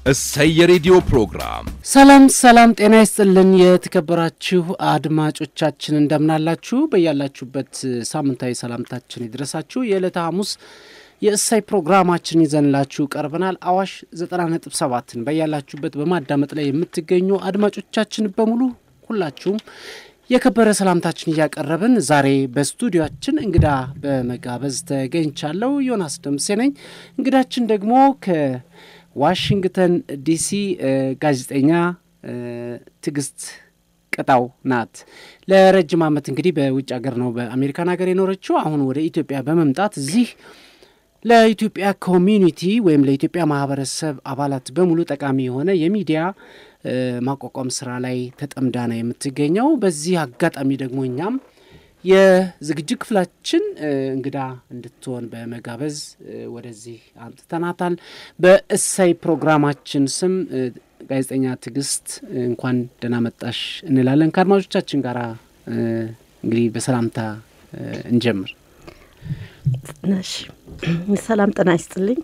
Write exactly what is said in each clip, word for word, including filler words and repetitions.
እሰይ የሬዲዮ ፕሮግራም ሰላም ሰላም ጤና ይስጥልን የተከበራችሁ አድማጮቻችን እንደምናላችሁ በያላችሁበት ሳምንታዊ ሰላምታችን ይድረሳችሁ የዕለተ ሐሙስ የእሰይ ፕሮግራማችን ይዘንላችሁ ቀርበናል አዋሽ ዘጠና ነጥብ ሰባት በያላችሁበት በማዳመጥ ላይ የምትገኙ አድማጮቻችን በሙሉ ሁላችሁም የከበረ ሰላምታችን ያቀርበን ዛሬ በስቱዲዮአችን እንግዳ በመጋበዝ ተገኝቻለሁ ዮናስ ደምሴ ነኝ እንግዳችን ደግሞ ከ ዋሽንግተን ዲሲ ጋዜጠኛ ትግስት ቅጣው ናት ለረጅም ዓመት እንግዲህ በውጭ ሀገር ነው በአሜሪካን ሀገር የኖረችው አሁን ወደ ኢትዮጵያ በመምጣት እዚህ ለኢትዮጵያ ኮሚኒቲ ወይም ለኢትዮጵያ ማህበረሰብ አባላት በሙሉ ጠቃሚ የሆነ የሚዲያ ማቋቋም ስራ ላይ ተጠምዳ ነው የምትገኘው በዚህ አጋጣሚ ደግሞ እኛም የዝግጅት ክፍላችን እንግዳ እንድትሆን በመጋበዝ ወደዚህ አምጥተናታል በእሰይ ፕሮግራማችን ስም ጋዜጠኛ ትግስት እንኳን ደህና መጣሽ እንላለን ከአድማጮቻችን ጋር እንግዲህ በሰላምታ እንጀምር እሺ ሰላም ጤና ይስጥልኝ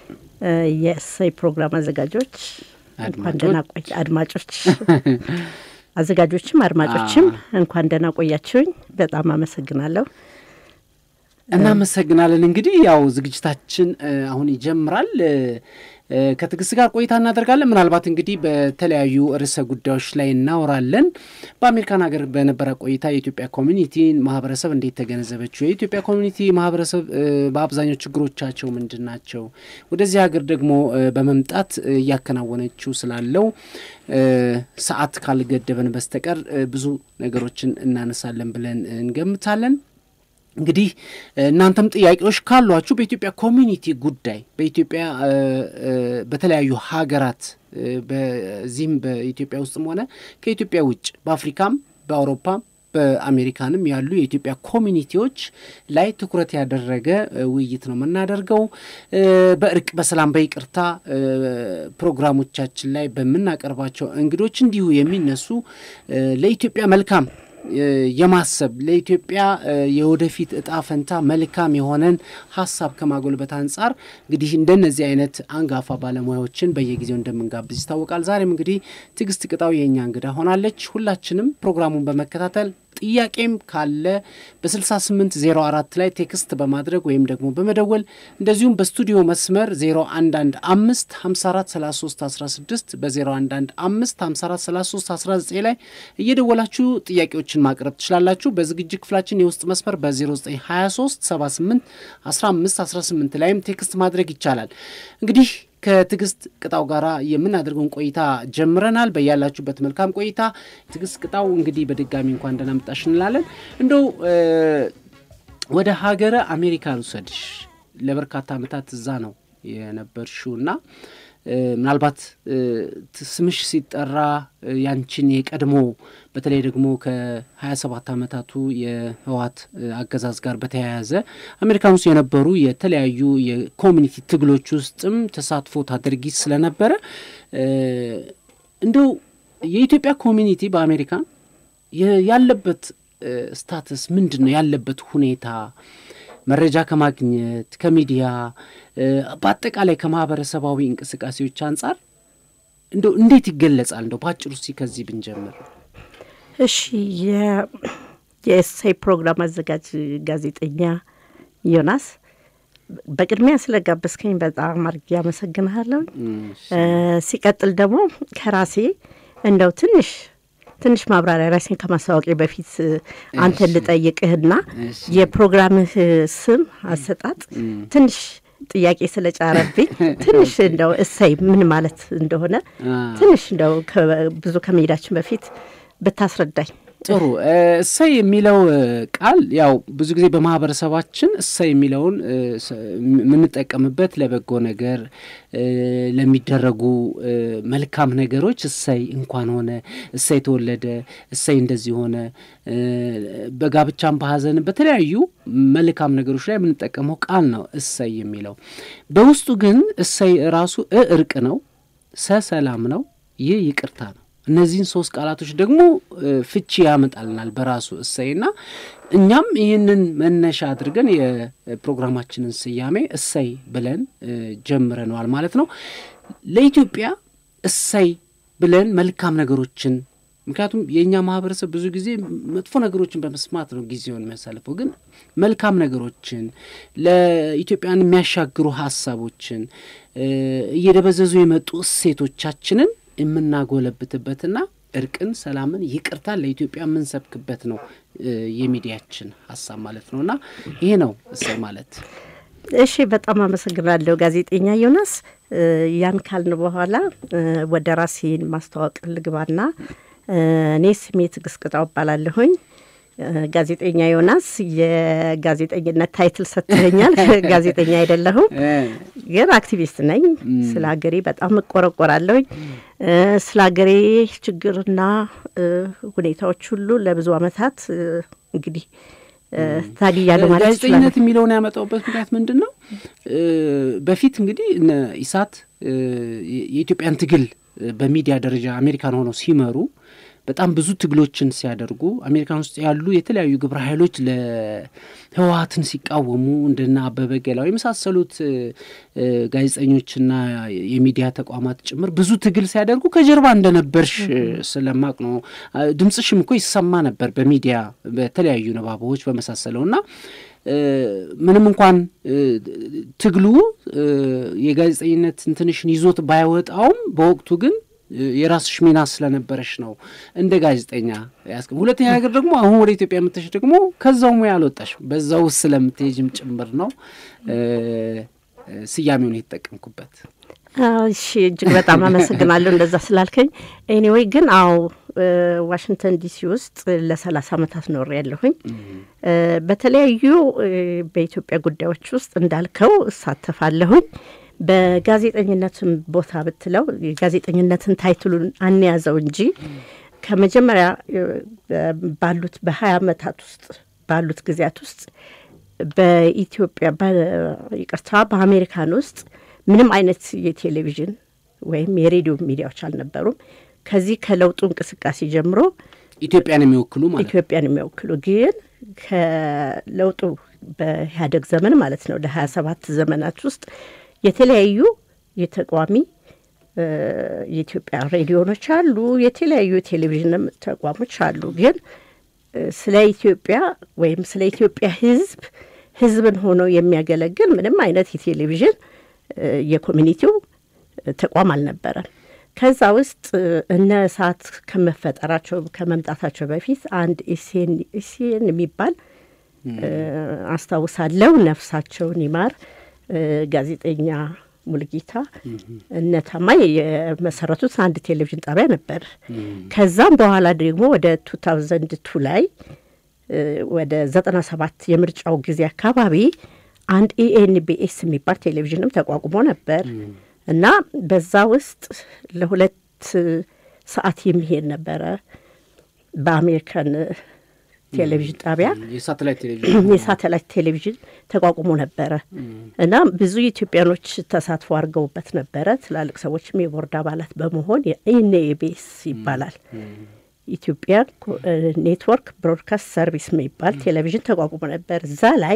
የእሰይ ፕሮግራም አዘጋጆች እንኳን ደህና ቆይ አድማጮች አዘጋጆችም አድማጮችም እንኳን ደህና ቆያችሁኝ በጣም አመሰግናለሁ እና መሰግናለን እንግዲህ ያው ዝግጅታችን አሁን ይጀምራል ከትግስት ጋር ቆይታ እናደርጋለን ምናልባት እንግዲህ በተለያዩ ርዕሰ ጉዳዮች ላይ እናወራለን በአሜሪካን ሀገር በነበረ ቆይታ የኢትዮጵያ ኮሚኒቲ ማህበረሰብ እንዴት ተገነዘበችው የኢትዮጵያ ኮሚኒቲ ማህበረሰብ በአብዛኛው ችግሮቻቸው ምንድናቸው ወደዚህ ሀገር ደግሞ በመምጣት ያከናወነችው ስላለው ሰዓት ካልገደበን በስተቀር ብዙ ነገሮችን እናነሳለን ብለን እንገምታለን እንግዲህ እናንተም ጥያቄዎች ካሏችሁ በኢትዮጵያ ኮሚኒቲ ጉዳይ በኢትዮጵያ በተለያዩ ሀገራት በዚህም በኢትዮጵያ ውስጥም ሆነ ከኢትዮጵያ ውጭ በአፍሪካም በአውሮፓም በአሜሪካንም ያሉ የኢትዮጵያ ኮሚኒቲዎች ላይ ትኩረት ያደረገ ውይይት ነው የምናደርገው በእርቅ በሰላም በይቅርታ ፕሮግራሞቻችን ላይ በመናቀርባቸው እንግዶች እንዲሁ የሚነሱ ለኢትዮጵያ መልካም የማሰብ ለኢትዮጵያ የወደፊት እጣ ፈንታ መልካም የሆነን ሐሳብ ከማጎልበት አንፃር እንግዲህ እንደነዚህ አይነት አንጋፋ ባለሙያዎችን በየጊዜው እንደምንጋብዝ ይታወቃል ዛሬም እንግዲህ ትግስት ቅጣው የኛ እንግዳ ሆናለች ሁላችንም ፕሮግራሙን በመከታተል ጥያቄም ካለ በ68 ዜሮ አራት ላይ ቴክስት በማድረግ ወይም ደግሞ በመደወል እንደዚሁም በስቱዲዮ መስመር ዜሮ አንድ አንድ አምስት ሃምሳ አራት ሰላሳ ሶስት አስራ ስድስት በዜሮ አንድ አንድ አምስት ሃምሳ አራት ሰላሳ ሶስት አስራ ዘጠኝ ላይ እየደወላችሁ ጥያቄዎችን ማቅረብ ትችላላችሁ በዝግጅት ክፍላችን የውስጥ መስመር በ0923 ሰባ ስምንት አስራ አምስት አስራ ስምንት ላይም ቴክስት ማድረግ ይቻላል እንግዲህ ከትግስት ቅጣው ጋራ የምናደርገውን ቆይታ ጀምረናል በያላችሁበት መልካም ቆይታ ትግስት ቅጣው እንግዲህ በድጋሚ እንኳን ደህና መጣሽ እንላለን እንደው ወደ ሀገረ አሜሪካ ልውሰድሽ ለበርካታ ዓመታት እዛ ነው የነበርሽውና ምናልባት ስምሽ ሲጠራ ያንቺን የቀድሞ በተለይ ደግሞ ከ27 ዓመታቱ የህዋት አገዛዝ ጋር በተያያዘ አሜሪካን ውስጥ የነበሩ የተለያዩ የኮሚኒቲ ትግሎች ውስጥም ተሳትፎ ታደርጊ ስለነበረ እንደው የኢትዮጵያ ኮሚኒቲ በአሜሪካ ያለበት ስታተስ ምንድነው ያለበት ሁኔታ መረጃ ከማግኘት ከሚዲያ በአጠቃላይ ከማህበረሰባዊ እንቅስቃሴዎች አንፃር እንደው እንዴት ይገለጻል እንደው ባጭሩ እስቲ ከዚህ ብንጀምር እሺ የእሰይ ፕሮግራም አዘጋጅ ጋዜጠኛ ዮናስ በቅድሚያ ስለጋበዝከኝ በጣም አድርጌ አመሰግናለሁ ሲቀጥል ደግሞ ከራሴ እንደው ትንሽ ትንሽ ማብራሪያ ራሴን ከማሳወቄ በፊት አንተ ልጠይቅህና የፕሮግራምህ ስም አሰጣጥ ትንሽ ጥያቄ ስለጫረብኝ ትንሽ እንደው እሰይ ምን ማለት እንደሆነ ትንሽ እንደው ብዙ ከመሄዳችን በፊት ብታስረዳኝ ጥሩ እሰይ የሚለው ቃል ያው ብዙ ጊዜ በማህበረሰባችን እሰይ የሚለውን ምንጠቀምበት ለበጎ ነገር ለሚደረጉ መልካም ነገሮች እሰይ እንኳን ሆነ እሰይ ተወለደ እሰይ እንደዚህ ሆነ በጋብቻም በሐዘን በተለያዩ መልካም ነገሮች ላይ ምንጠቀመው ቃል ነው እሰይ የሚለው በውስጡ ግን እሰይ ራሱ እርቅ ነው ሰላም ነው ይህ ይቅርታ ነው እነዚህን ሶስት ቃላቶች ደግሞ ፍቺ ያመጣልናል በራሱ እሰይና እኛም ይህንን መነሻ አድርገን የፕሮግራማችንን ስያሜ እሰይ ብለን ጀምረናል ማለት ነው ለኢትዮጵያ እሰይ ብለን መልካም ነገሮችን ምክንያቱም የኛ ማህበረሰብ ብዙ ጊዜ መጥፎ ነገሮችን በመስማት ነው ጊዜውን የሚያሳልፈው ግን መልካም ነገሮችን ለኢትዮጵያን የሚያሻግሩ ሐሳቦችን እየደበዘዙ የመጡ እሴቶቻችንን የምናጎለብትበትና እርቅን ሰላምን ይቅርታ ለኢትዮጵያ ምን ሰብክበት ነው የሚዲያችን ሐሳብ ማለት ነውና ይሄ ነው እሰይ ማለት እሺ በጣም አመሰግናለሁ ጋዜጠኛ ዮናስ ያን ካልን በኋላ ወደ ራሴን ማስተዋወቅ ልግባና እኔ ስሜ ትግስቅጣው ባላለሁኝ ጋዜጠኛ ዮናስ የጋዜጠኝነት ታይትል ሰጥተኛል ጋዜጠኛ አይደለሁም ግን አክቲቪስት ነኝ ስለ ሀገሬ በጣም እቆረቆራለሁ ስለ ሀገሬ ችግርና ሁኔታዎች ሁሉ ለብዙ አመታት እንግዲህ ታዲያለ ማለት ነው ጋዜጠኝነት የሚለውን ያመጣውበት ምክንያት ምንድነው በፊት እንግዲህ ኢሳት የኢትዮጵያን ትግል በሚዲያ ደረጃ አሜሪካን ሆነው ሲመሩ በጣም ብዙ ትግሎችን ሲያደርጉ አሜሪካን ውስጥ ያሉ የተለያዩ ግብረ ኃይሎች ለህወሓትን ሲቃወሙ እንደና አበበ ገላው የመሳሰሉት ጋዜጠኞችና የሚዲያ ተቋማት ጭምር ብዙ ትግል ሲያደርጉ ከጀርባ እንደነበርሽ ስለማቅ ነው ድምጽሽም እኮ ይሰማ ነበር በሚዲያ በተለያዩ ነባቦች በመሳሰለውና ምንም እንኳን ትግሉ የጋዜጠኝነት እንትንሽን ይዞት ባይወጣውም በወቅቱ ግን የራስሽ ሚና ስለነበረሽ ነው እንደ ጋዜጠኛ ያስከ ሁለተኛ ነገር ደግሞ አሁን ወደ ኢትዮጵያ መጥተሽ ደግሞ ከዛው ሙያ አልወጣሽ በዛው ስለምትሄጂም ጭምር ነው ስያሜውን የተጠቀምኩበት እሺ እጅግ በጣም አመሰግናለሁ እንደዛ ስላልከኝ ኤኒዌይ ግን አው ዋሽንግተን ዲሲ ውስጥ ለ30 አመታት ኖር ያለሁኝ በተለያዩ በኢትዮጵያ ጉዳዮች ውስጥ እንዳልከው እሳተፋለሁኝ በጋዜጠኝነትም ቦታ ብትለው የጋዜጠኝነትን ታይትሉን አንያዘው እንጂ ከመጀመሪያ ባሉት በ20 አመታት ውስጥ ባሉት ጊዜያት ውስጥ በኢትዮጵያ በይቅርታ በአሜሪካን ውስጥ ምንም አይነት የቴሌቪዥን ወይም የሬዲዮ ሚዲያዎች አልነበሩም ከዚህ ከለውጡ እንቅስቃሴ ጀምሮ ኢትዮጵያን የሚወክሉ ማለት ኢትዮጵያን የሚወክሉ ግን ከለውጡ በኢህአደግ ዘመን ማለት ነው ለ27 ዘመናት ውስጥ የተለያዩ የተቋሚ የኢትዮጵያ ሬዲዮኖች አሉ የተለያዩ ቴሌቪዥን ተቋሞች አሉ ግን ስለ ኢትዮጵያ ወይም ስለ ኢትዮጵያ ህዝብ ህዝብን ሆኖ የሚያገለግል ምንም አይነት የቴሌቪዥን የኮሚኒቲው ተቋም አልነበረም ከዛ ውስጥ እነ ሰዓት ከመፈጠራቸው ከመምጣታቸው በፊት አንድ ኢሲኤን ኢሲኤን የሚባል አስተዋውሳለሁ ነፍሳቸውን ይማር ጋዜጠኛ ሙልጌታ እነ ታማኝ የመሰረቱት አንድ ቴሌቪዥን ጣቢያ ነበር ከዛም በኋላ ደግሞ ወደ two thousand two ላይ ወደ ዘጠና ሰባት የምርጫው ጊዜ አካባቢ አንድ ኢኤንቢኤስ የሚባል ቴሌቪዥንም ተቋቁሞ ነበር እና በዛ ውስጥ ለሁለት ሰዓት የሚሄድ ነበር በአሜሪካን ቴሌቪዥን ጣቢያ የሳተላይት ቴሌቪዥን የሳተላይት ቴሌቪዥን ተቋቁሞ ነበር እና ብዙ ኢትዮጵያኖች ተሳትፎ አድርገውበት ነበር ትላልቅ ሰዎችም የቦርድ አባላት በመሆን ኢኤንቢኤስ ይባላል ኢትዮጵያ ኔትወርክ ብሮድካስት ሰርቪስ የሚባል ቴሌቪዥን ተቋቁሞ ነበር እዛ ላይ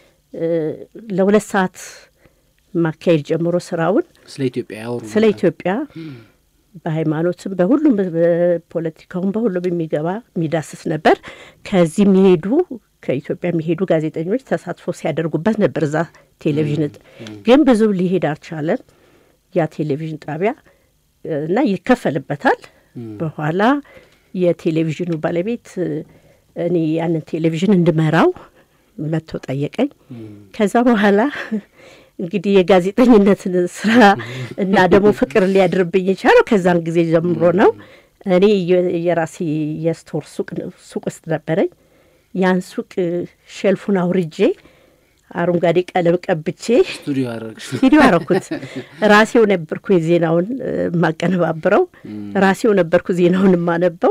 ለሁለት ሰዓት ማካሄድ ጀምሮ ስራውን ስለ ኢትዮጵያ ያወሩ ስለ ኢትዮጵያ በሃይማኖትም በሁሉም በፖለቲካውም በሁሉም የሚገባ የሚዳስስ ነበር ከዚህ የሚሄዱ ከኢትዮጵያ የሚሄዱ ጋዜጠኞች ተሳትፎ ሲያደርጉበት ነበር እዛ ቴሌቪዥን ግን ብዙ ሊሄድ አልቻለም ያ ቴሌቪዥን ጣቢያ እና ይከፈልበታል በኋላ የቴሌቪዥኑ ባለቤት እኔ ያንን ቴሌቪዥን እንድመራው መጥቶ ጠየቀኝ ከዛ በኋላ እንግዲህ የጋዜጠኝነትን ስራ እና ደግሞ ፍቅር ሊያድርብኝ ይቻላል ከዛን ጊዜ ጀምሮ ነው እኔ የራሴ የስቶር ሱቅ ሱቅ ውስጥ ነበረኝ ያን ሱቅ ሼልፉን አውርጄ አረንጓዴ ቀለም ቀብቼ ስቱዲዮ አረግሽ ስቱዲዮ አረኩት ራሴው ነበርኩ ዜናውን ማቀነባብረው ራሴው ነበርኩ ዜናውን ማነበው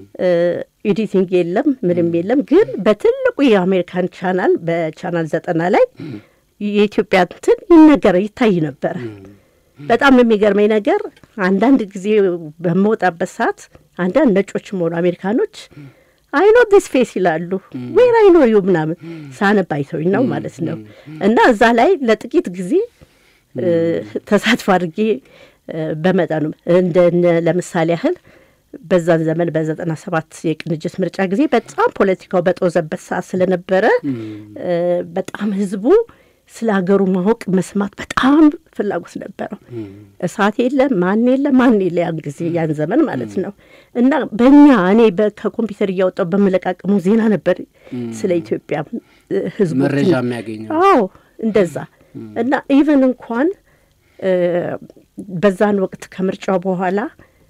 ኤዲቲንግ የለም ምንም የለም ግን በትልቁ የአሜሪካን ቻናል በቻናል ዘጠና ላይ የኢትዮጵያ እንትን ይነገር ይታይ ነበር በጣም የሚገርመኝ ነገር አንዳንድ ጊዜ በመውጣበት ሰዓት አንዳንድ ነጮች ሆኖ አሜሪካኖች I know this face ይላሉ where I know you ምናምን ሳነባይተው ነው ማለት ነው እና እዛ ላይ ለጥቂት ጊዜ ተሳትፎ አድርጌ በመጠኑ እንደ ለምሳሌ ያህል በዛን ዘመን በዘጠና ሰባት የቅንጅት ምርጫ ጊዜ በጣም ፖለቲካው በጦዘበት ሰዓት ስለነበረ በጣም ህዝቡ ስለ ሀገሩ ማወቅ መስማት በጣም ፍላጎት ነበረው። እሳት የለ ማን የለ ማን የለ ያን ጊዜ ያን ዘመን ማለት ነው። እና በእኛ እኔ ከኮምፒውተር እያወጣሁ በመለቃቀሙ ዜና ነበር ስለ ኢትዮጵያ ህዝቡ መረጃ የሚያገኘው። አዎ እንደዛ እና ኢቨን እንኳን በዛን ወቅት ከምርጫው በኋላ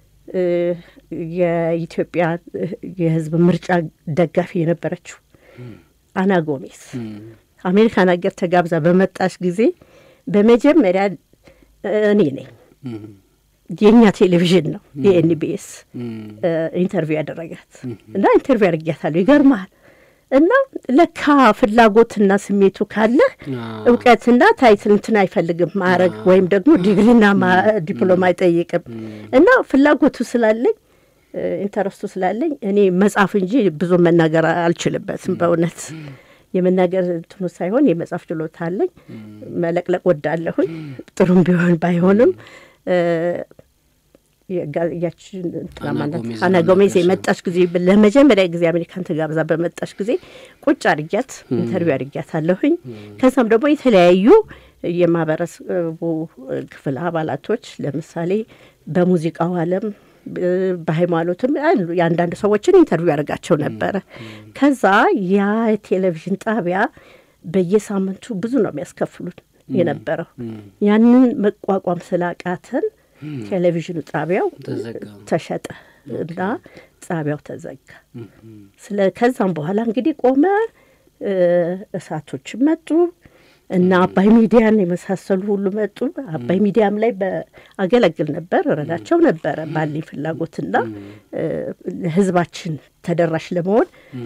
የኢትዮጵያ የህዝብ ምርጫ ደጋፊ የነበረችው አና ጎሜዝ አሜሪካን ሀገር ተጋብዛ በመጣች ጊዜ በመጀመሪያ እኔ ነኝ የኛ ቴሌቪዥን ነው የኤንቢኤስ ኢንተርቪው ያደረጋት እና ኢንተርቪው ያደርጋታለሁ። ይገርማል። እና ለካ ፍላጎትና ስሜቱ ካለ እውቀትና ታይትል እንትን አይፈልግም ማረግ ወይም ደግሞ ዲግሪና ዲፕሎማ አይጠይቅም። እና ፍላጎቱ ስላለኝ ኢንተረስቱ ስላለኝ እኔ መጻፍ እንጂ ብዙ መናገር አልችልበትም። በእውነት የመናገር እንትኑ ሳይሆን የመጻፍ ችሎታ አለኝ። መለቅለቅ ወዳለሁኝ ጥሩም ቢሆን ባይሆንም ያችን ተማናት አና ጎሜዝ የመጣች ጊዜ ለመጀመሪያ ጊዜ አሜሪካን ተጋብዛ በመጣች ጊዜ ቁጭ አድርጊያት ኢንተርቪው አድርጊያታለሁኝ። ከዛም ደግሞ የተለያዩ የማህበረሰቡ ክፍል አባላቶች ለምሳሌ በሙዚቃው ዓለም በሃይማኖትም ያንዳንድ ሰዎችን ኢንተርቪው ያደርጋቸው ነበር። ከዛ ያ ቴሌቪዥን ጣቢያ በየሳምንቱ ብዙ ነው የሚያስከፍሉት የነበረው። ያንን መቋቋም ስላቃተን ቴሌቪዥኑ ጣቢያው ተሸጠ እና ጣቢያው ተዘጋ። ስለ ከዛም በኋላ እንግዲህ ቆመ። እሳቶች መጡ እና አባይ ሚዲያን የመሳሰሉ ሁሉ መጡ። አባይ ሚዲያም ላይ በአገለግል ነበር ረዳቸው ነበር ባለኝ ፍላጎትና ህዝባችን ተደራሽ ለመሆን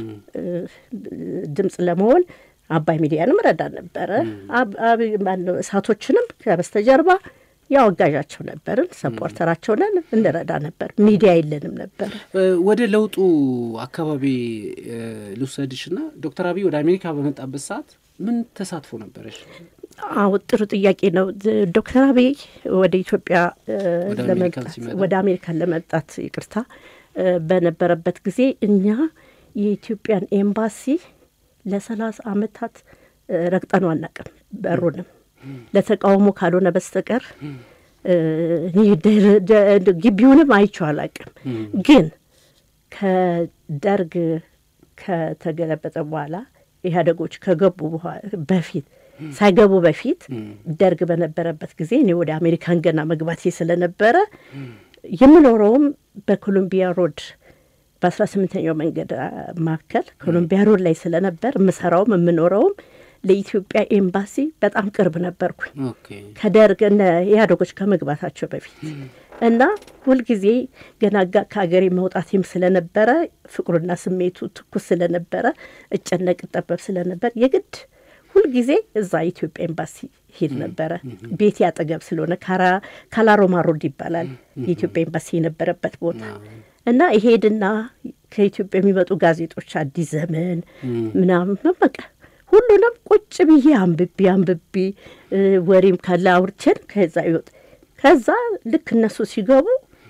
ድምጽ ለመሆን አባይ ሚዲያንም ረዳ ነበር። አባይ ማነው እሳቶችንም ከበስተጀርባ ያው አጋዣቸው ነበርን ሰፖርተራቸው ነን እንረዳ ነበር። ሚዲያ የለንም ነበር። ወደ ለውጡ አካባቢ ልውሰድሽና ዶክተር አብይ ወደ አሜሪካ በመጣበት ሰዓት ምን ተሳትፎ ነበርሽ? አዎ ጥሩ ጥያቄ ነው። ዶክተር አብይ ወደ ኢትዮጵያ ለመጣት ወደ አሜሪካ ለመጣት ይቅርታ በነበረበት ጊዜ እኛ የኢትዮጵያን ኤምባሲ ለሰላሳ አመታት ረግጠን አናውቅም። በሩንም ለተቃውሞ ካልሆነ በስተቀር ግቢውንም አይቼው አላውቅም። ግን ከደርግ ከተገለበጠ በኋላ ኢህአዴጎች ከገቡ በፊት ሳይገቡ በፊት ደርግ በነበረበት ጊዜ እኔ ወደ አሜሪካን ገና መግባቴ ስለነበረ የምኖረውም በኮሎምቢያ ሮድ በአስራ ስምንተኛው መንገድ ማከል ኮሎምቢያ ሮድ ላይ ስለነበር ምሰራውም የምኖረውም ለኢትዮጵያ ኤምባሲ በጣም ቅርብ ነበርኩኝ። ኦኬ ከደርግና ኢህአዴጎች ከመግባታቸው በፊት እና ሁሉ ጊዜ ገና ከሀገሬ መውጣትም ስለነበረ ፍቅሩና ስሜቱ ትኩስ ስለነበረ እጨነቅ ጠበብ ስለነበር የግድ ሁሉ ጊዜ እዛ ኢትዮጵያ ኤምባሲ ሄድ ነበር። ቤት ያጠገብ ስለሆነ ካራ ካላሮማ ሮድ ይባላል የኢትዮጵያ ኤምባሲ የነበረበት ቦታ እና ይሄድና ከኢትዮጵያ የሚመጡ ጋዜጦች አዲስ ዘመን ምናምን በቃ ሁሉንም ቁጭ ብዬ አንብቤ አንብቤ ወሬም ካለ አውርቼን ከዛ ይወጥ ከዛ ልክ እነሱ ሲገቡ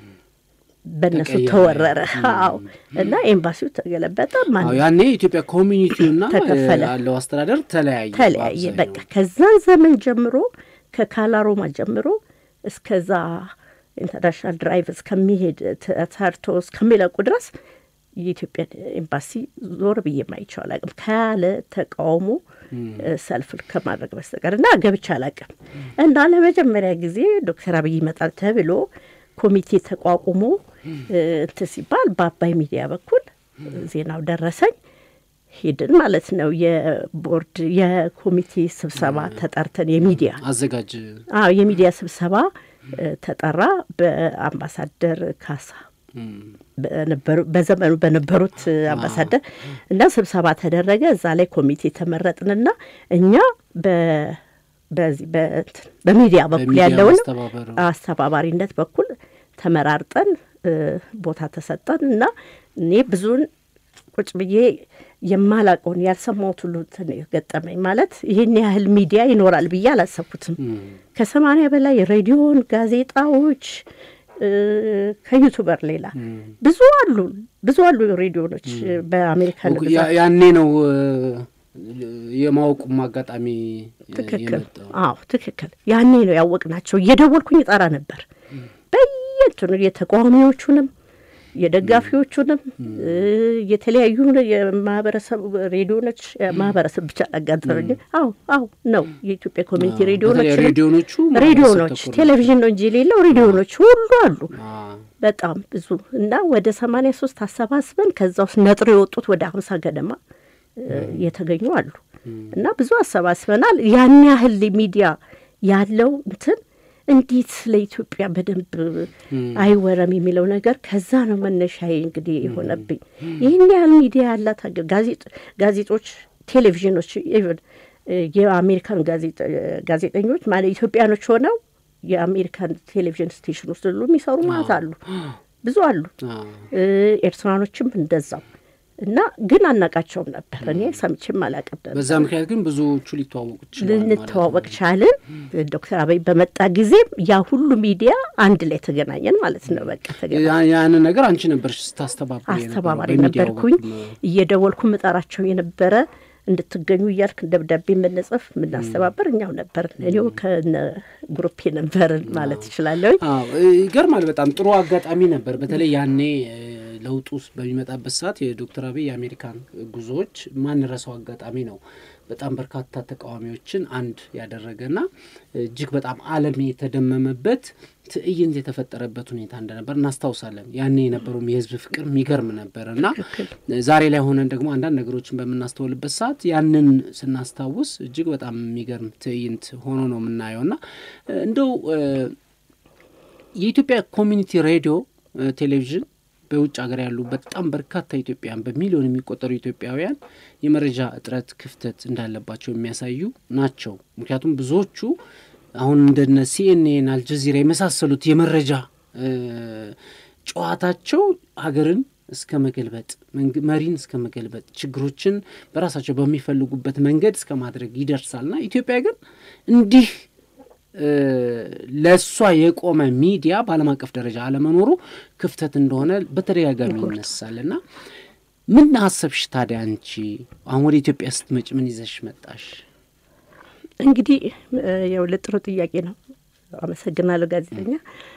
በእነሱ ተወረረ። አዎ እና ኤምባሲው ተገለበጠ ማለት ነው። ያኔ ኢትዮጵያ ኮሚኒቲውና ያለው አስተዳደር ተለያየ ተለያየ በቃ ከዛን ዘመን ጀምሮ ከካላሮማ ጀምሮ እስከዛ ኢንተርናሽናል ድራይቭ እስከሚሄድ ተሰርቶ እስከሚለቁ ድረስ የኢትዮጵያ ኤምባሲ ዞር ብዬ ማይቻል አላውቅም ካለ ተቃውሞ ሰልፍ ከማድረግ በስተቀርና ገብቻ አላውቅም። እና ለመጀመሪያ ጊዜ ዶክተር አብይ ይመጣል ተብሎ ኮሚቴ ተቋቁሞ ተሲባል በአባይ ሚዲያ በኩል ዜናው ደረሰኝ ሄድን ማለት ነው። የቦርድ የኮሚቴ ስብሰባ ተጠርተን የሚዲያ አዘጋጅ አዎ የሚዲያ ስብሰባ ተጠራ በአምባሳደር ካሳ በነበሩ በዘመኑ በነበሩት አምባሳደር እና ስብሰባ ተደረገ። እዛ ላይ ኮሚቴ ተመረጥንና እኛ በ በዚህ በሚዲያ በኩል ያለውን አስተባባሪነት በኩል ተመራርጠን ቦታ ተሰጠንና እኔ ብዙን ቁጭ ብዬ የማላቀውን ያልሰማሁት ሁሉ ተገጠመኝ ማለት ይሄን ያህል ሚዲያ ይኖራል ብዬ አላሰብኩትም ከሰማንያ በላይ ሬዲዮን ጋዜጣዎች ከዩቲዩበር ሌላ ብዙ አሉ ብዙ አሉ ሬዲዮኖች በአሜሪካ ነው ያኔ ነው የማውቁ ማጋጣሚ የመጣው አዎ ትክክል ያኔ ነው ያወቅናቸው እየደወልኩኝ ጣራ ነበር በየእንትኑ የተቋሚዎቹንም የደጋፊዎቹንም የተለያዩ የማህበረሰብ ሬዲዮኖች ማህበረሰብ ብቻ አጋጥመኝ አዎ አዎ ነው የኢትዮጵያ ኮሚኒቲ ሬዲዮኖች ሬዲዮኖቹ ሬዲዮኖች ቴሌቪዥን ነው እንጂ ሌላው ሬዲዮኖች ሁሉ አሉ በጣም ብዙ እና ወደ ሰማንያ ሶስት አሰባስበን ከዛው ነጥሮ የወጡት ወደ ሃምሳ ገደማ የተገኙ አሉ እና ብዙ አሰባስበናል ያን ያህል ሚዲያ ያለው እንትን እንዴት ለኢትዮጵያ በደንብ አይወራም የሚለው ነገር ከዛ ነው መነሻዬ እንግዲህ የሆነብኝ ይሄን ያህል ሚዲያ ያላት ጋዜጥ ጋዜጦች ቴሌቪዥኖች ኢቭን የአሜሪካን ጋዜጣ ጋዜጠኞች ማለት ኢትዮጵያኖች ሆነው የአሜሪካን ቴሌቪዥን ስቴሽን ውስጥ ሁሉ የሚሰሩ ማለት አሉ ብዙ አሉ ኤርትራኖችም እንደዛው እና ግን አናቃቸውም ነበር እኔ ሰምቼም አላቀም በዛ ምክንያት ግን ብዙዎቹ ሊተዋወቁ ይችላል ልንተዋወቅ ቻልን ዶክተር አበይ በመጣ ጊዜ ያ ሁሉ ሚዲያ አንድ ላይ ተገናኘን ማለት ነው በቃ ተገናኘን ያን ነገር አንቺ ነበርሽ ታስተባባሪ አስተባባሪ ነበርኩኝ እየደወልኩ መጣራቸው የነበረ እንድትገኙ ይያልክ ደብዳቤ መነጽፍ ምናስተባበር እኛው ነበር እኔው ከነ ግሩፕ ነበር ማለት ይችላል አዎ ይገርማል በጣም ጥሩ አጋጣሚ ነበር በተለይ ያኔ ለውጡስ በሚመጣበት ሰዓት የዶክተር አበይ አሜሪካን ጉዞዎች ማን ረሳው አጋጣሚ ነው በጣም በርካታ ተቃዋሚዎችን አንድ ያደረገና እጅግ በጣም ዓለም የተደመመበት ትዕይንት የተፈጠረበት ሁኔታ እንደነበር እናስታውሳለን ያኔ የነበረው የህዝብ ፍቅር የሚገርም ነበርና ዛሬ ላይ ሆነን ደግሞ አንዳንድ ነገሮችን በመናስተውልበት ሰዓት ያንን ስናስታውስ እጅግ በጣም የሚገርም ትዕይንት ሆኖ ነው የምናየውና እንደው የኢትዮጵያ ኮሚኒቲ ሬዲዮ ቴሌቪዥን በውጭ ሀገር ያሉ በጣም በርካታ ኢትዮጵያውያን በሚሊዮን የሚቆጠሩ ኢትዮጵያውያን የመረጃ እጥረት ክፍተት እንዳለባቸው የሚያሳዩ ናቸው ምክንያቱም ብዙዎቹ አሁን እንደነ ሲኤንኤን አልጀዚራ የመሳሰሉት የመረጃ ጨዋታቸው ሀገርን እስከ መገልበጥ መሪን እስከ መገልበጥ ችግሮችን በራሳቸው በሚፈልጉበት መንገድ እስከ ማድረግ ይደርሳልና ኢትዮጵያ ግን እንዲህ ለሷ የቆመ ሚዲያ ባለም አቀፍ ደረጃ አለመኖሩ ክፍተት እንደሆነ በተደጋጋሚ ይነሳልና ምን አሰብሽ ታዲያ አንቺ አሁን ወደ ኢትዮጵያ ስትመጪ ምን ይዘሽ መጣሽ እንግዲህ ያው ለጥሩ ጥያቄ ነው አመሰግናለሁ ጋዜጠኛ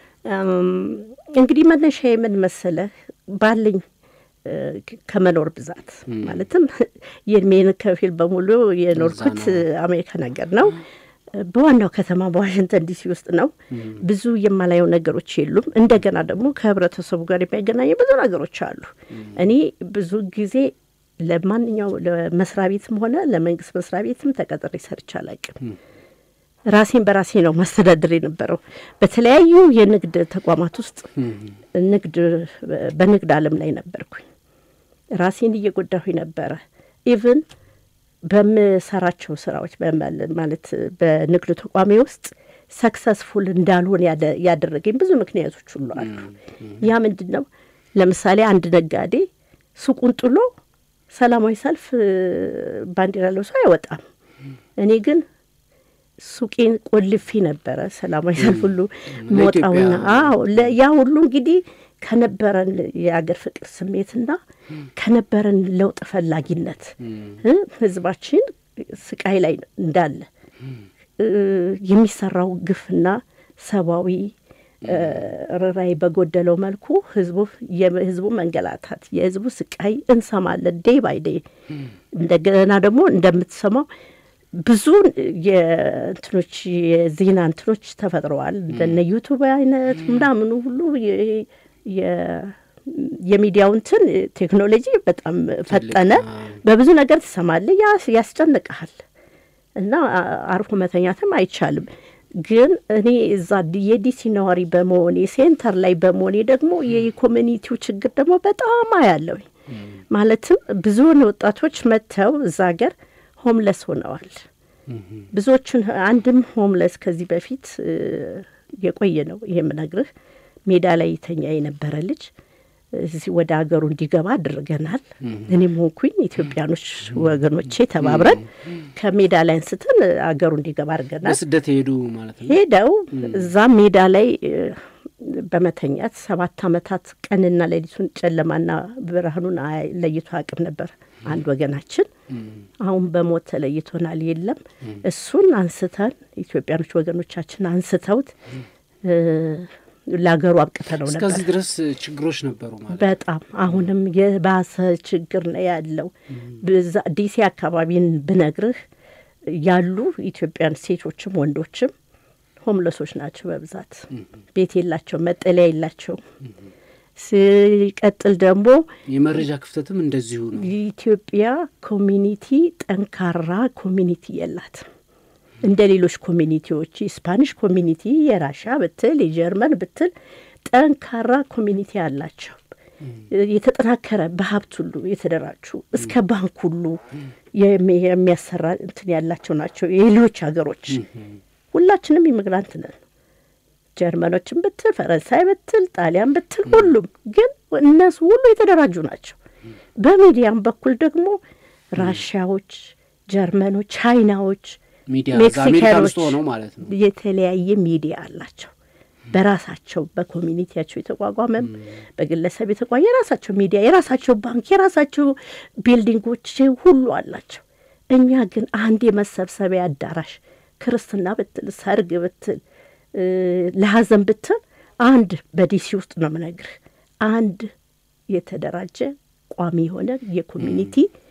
እንግዲህ መነሻዬ ምን መሰለ ባልኝ ከመኖር ብዛት ማለትም የኔን ከፊል በሙሉ የኖርኩት አሜሪካ ነገር ነው በዋናው ከተማ በዋሽንግተን ዲሲ ውስጥ ነው ብዙ የማላየው ነገሮች የሉም እንደገና ደግሞ ከህብረተሰቡ ጋር የሚያገናኙ ብዙ ነገሮች አሉ እኔ ብዙ ጊዜ ለማንኛው ለመስሪያ ቤትም ሆነ ለመንግስት መስሪያ ቤትም ተቀጥሬ ሰርቻለሁ ራሴን በራሴ ነው ማስተዳደር የነበረው በተለያዩ የንግድ ተቋማት ውስጥ ንግድ በንግድ ዓለም ላይ ነበርኩኝ ራሴን እየጎዳሁ ነበር ኢቭን በመሰራቸው ስራዎች ማለት በንግድ ተቋሜ ውስጥ ሰክሰስፉል እንዳልሆን ያደረገኝ ብዙ ምክንያቶች ሁሉ አሉ ያ ምንድነው ለምሳሌ አንድ ነጋዴ ሱቁን ጥሎ ሰላማዊ ሰልፍ ባንዲራ ለብሶ አይወጣም እኔ ግን ሱቄን ቆልፌ ነበር ሰላማዊ ሰልፍ ሁሉ ሞጣውና አዎ ያ ሁሉ እንግዲህ ከነበረን የአገር ፍቅር ስሜትና ከነበረን ለውጥ ፈላጊነት ህዝባችን ስቃይ ላይ እንዳለ የሚሰራው ግፍና ሰባዊ ራይ በጎደለው መልኩ ህዝቡ የህዝቡ መንገላታት የህዝቡ ስቃይ እንሰማለን ዴይ ባይ ዴይ እንደገና ደግሞ እንደምትሰማው ብዙ የእንትኖች የዜና እንትኖች ተፈጥረዋል እንደነ ዩቲዩብ አይነት ምናምን ሁሉ የሚዲያው እንትን ቴክኖሎጂ በጣም ፈጠነ በብዙ ነገር ተሰማለ ያስጨንቃል እና አርፎ መተኛትም አይቻልም ግን እኔ እዛ የዲሲ ነዋሪ በመሆኔ ሴንተር ላይ በመሆኔ ደግሞ የኮሚኒቲው ችግር ደግሞ በጣም አያለው ማለትም ብዙ ወጣቶች መተው እዛ ሀገር ሆምለስ ሆነዋል ብዙዎችን አንድም ሆምለስ ከዚህ በፊት የቆየ ነው ይሄም ነግርህ ሜዳ ላይ ተኛ የነበረ ልጅ እዚህ ወደ ሀገሩ እንዲገባ አድርገናል። እኔም ሆንኩኝ ኢትዮጵያኖች ወገኖቼ ተባብረን ከሜዳ ላይ አንስተን ሀገሩ እንዲገባ አድርገናል። በስደት ሄዱ ማለት ነው። ሄደው እዛ ሜዳ ላይ በመተኛት ሰባት አመታት ቀንና ሌሊቱን ጨለማና ብርሃኑን ለይቶ አቅም ነበር አንድ ወገናችን። አሁን በሞት ተለይቶናል የለም። እሱን አንስተን ኢትዮጵያኖች ወገኖቻችን አንስተውት ላገሩ አብቅተነው ነበር። እስከዚህ ድረስ ችግሮች ነበሩ ማለት በጣም አሁንም የባሰ ችግር ነው ያለው። ዲሲ አካባቢን ብነግርህ ያሉ ኢትዮጵያን ሴቶችም ወንዶችም ሆምለሶች ናቸው በብዛት። ቤት የላቸው፣ መጠለያ የላቸው። ሲቀጥል ደግሞ የመረጃ ክፍተትም እንደዚሁ ነው። ኢትዮጵያ ኮሚኒቲ ጠንካራ ኮሚኒቲ የላት እንደ ሌሎች ኮሚኒቲዎች ስፓኒሽ ኮሚኒቲ የራሻ ብትል የጀርመን ብትል ጠንካራ ኮሚኒቲ አላቸው። የተጠናከረ በሀብት ሁሉ የተደራጁ እስከ ባንክ ሁሉ የሚያሰራ እንትን ያላቸው ናቸው የሌሎች ሀገሮች። ሁላችንም ኢሚግራንት ነን። ጀርመኖችም ብትል ፈረንሳይ ብትል ጣሊያን ብትል ሁሉም ግን እነሱ ሁሉ የተደራጁ ናቸው። በሚዲያም በኩል ደግሞ ራሻዎች፣ ጀርመኖች፣ ቻይናዎች ሚዲያ ዛሜሪካኖች ሆነው ማለት ነው የተለያየ ሚዲያ አላቸው። በራሳቸው በኮሚኒቲያቸው የተቋቋመ በግለሰብ የተቋቋመ የራሳቸው ሚዲያ፣ የራሳቸው ባንክ፣ የራሳቸው ቢልዲንጎች ሁሉ አላቸው። እኛ ግን አንድ የመሰብሰቢያ አዳራሽ ክርስትና ብትል ሰርግ ብትል ለሐዘን ብትል አንድ በዲሲ ውስጥ ነው የምነግርህ አንድ የተደራጀ ቋሚ የሆነ የኮሚኒቲ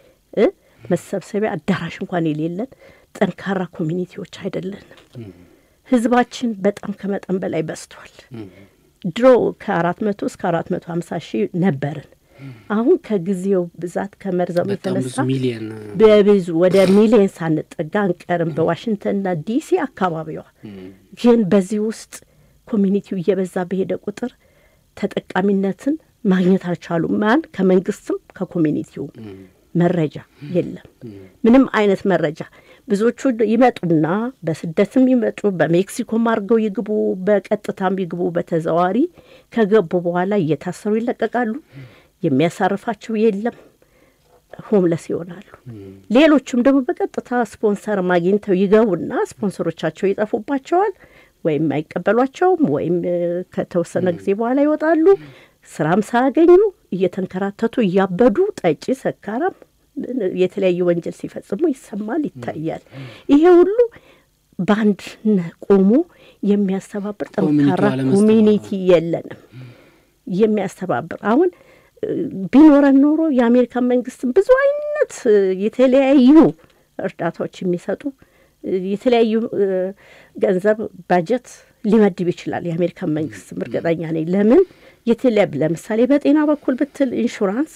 መሰብሰቢያ አዳራሽ እንኳን የሌለን ጠንካራ ኮሚኒቲዎች አይደለንም። ህዝባችን በጣም ከመጠን በላይ በዝቷል። ድሮ ከአራት መቶ እስከ አራት መቶ ሃምሳ ሺህ ነበርን። አሁን ከጊዜው ብዛት ከመርዘሙ የተነሳ በብዙ ወደ ሚሊዮን ሳንጠጋ አንቀርም በዋሽንግተንና ዲሲ አካባቢዋ። ግን በዚህ ውስጥ ኮሚኒቲው እየበዛ በሄደ ቁጥር ተጠቃሚነትን ማግኘት አልቻሉም። ማን ከመንግስትም ከኮሚኒቲው መረጃ የለም። ምንም አይነት መረጃ ብዙዎቹ ይመጡና በስደትም ይመጡ በሜክሲኮም አርገው ይግቡ በቀጥታም ይግቡ በተዘዋሪ ከገቡ በኋላ እየታሰሩ ይለቀቃሉ። የሚያሳርፋቸው የለም። ሆምለስ ይሆናሉ። ሌሎችም ደግሞ በቀጥታ ስፖንሰር ማግኝተው ይገቡና ስፖንሰሮቻቸው ይጠፉባቸዋል ወይም አይቀበሏቸውም ወይም ከተወሰነ ጊዜ በኋላ ይወጣሉ። ስራም ሳያገኙ እየተንከራተቱ እያበዱ ጠጪ ሰካራም የተለያየ ወንጀል ሲፈጽሙ ይሰማል ይታያል። ይሄ ሁሉ ባንድ ቆሞ የሚያስተባብር ጠንካራ ኮሚኒቲ የለንም። የሚያስተባብር አሁን ቢኖረን ኖሮ የአሜሪካ መንግስት ብዙ አይነት የተለያዩ እርዳታዎች የሚሰጡ የተለያዩ ገንዘብ ባጀት ሊመድብ ይችላል የአሜሪካ መንግስት እርግጠኛ ነኝ። ለምን የተለያየ ለምሳሌ በጤና በኩል ብትል ኢንሹራንስ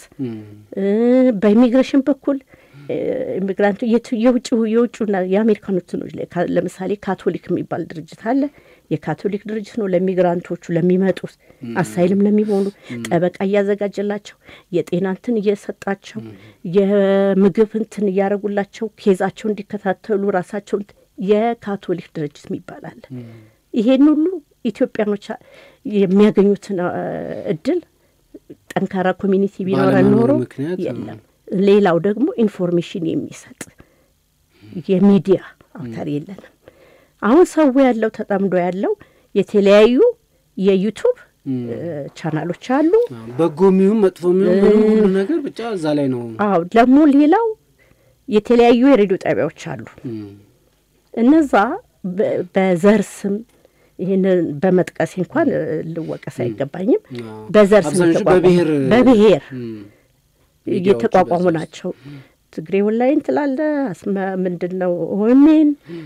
በኢሚግሬሽን በኩል ኢሚግራንት የውጭ የውጭና የአሜሪካኖች ነው። ለምሳሌ ካቶሊክ የሚባል ድርጅት አለ። የካቶሊክ ድርጅት ነው ለሚግራንቶቹ ለሚመጡት አሳይልም ለሚሆኑ ጠበቃ ያዘጋጀላቸው የጤና እንትን እየሰጣቸው የምግብ እንትን ያረጉላቸው ኬዛቸው እንዲከታተሉ ራሳቸው የካቶሊክ ድርጅት የሚባል አለ። ይሄን ሁሉ ኢትዮጵያኖች የሚያገኙትን እድል ጠንካራ ኮሚኒቲ ቢኖረን ኖሮ የለም። ሌላው ደግሞ ኢንፎርሜሽን የሚሰጥ የሚዲያ አውታር የለንም። አሁን ሰው ያለው ተጠምዶ ያለው የተለያዩ የዩቲዩብ ቻናሎች አሉ። በጎሚው መጥፎሚው ሁሉ ነገር ብቻ እዛ ላይ ነው። አዎ ደግሞ ሌላው የተለያዩ የሬዲዮ ጣቢያዎች አሉ። እነዛ በዘርስም ይሄን በመጥቀስ እንኳን ልወቀስ አይገባኝም። በዘርስም በብሔር በብሔር የተቋቋሙ ናቸው። ትግሬ ወላይ እንትላለ አስማ ምንድነው ሆሜን